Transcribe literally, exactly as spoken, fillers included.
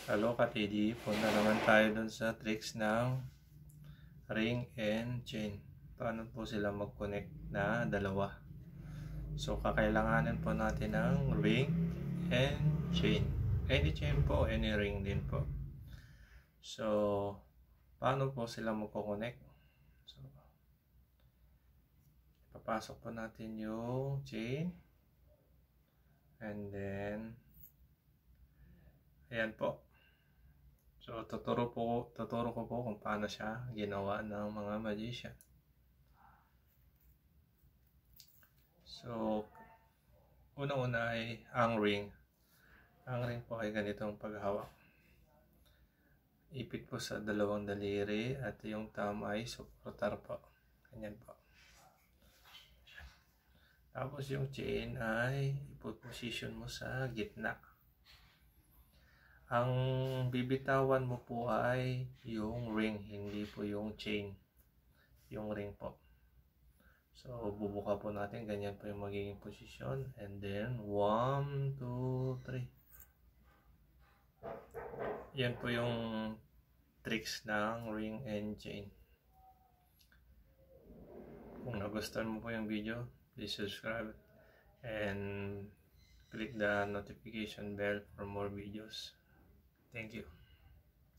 Hello ka-T D, punta naman tayo dun sa tricks ng ring and chain. Paano po sila mag-connect na dalawa. So kakailanganin po natin ng ring and chain. Any chain po, any ring din po. So paano po sila magko-connect? So papasok po natin yung chain. And then ayan po. So, tuturo, po, tuturo ko po kung paano siya ginawa ng mga magician. So, unang-una ay ang ring. Ang ring po ay ganitong paghawak. Ipit po sa dalawang daliri at yung thumb ay suportar po. Ganyan po. Tapos yung chain ay ipoposition mo sa gitna. Ang bibitawan mo po ay yung ring, hindi po yung chain. Yung ring po. So, bubuka po natin. Ganyan po yung magiging position. And then, one, two, three. Yan po yung tricks ng ring and chain. Kung nagustuhan mo po yung video, please subscribe and click the notification bell for more videos. Thank you.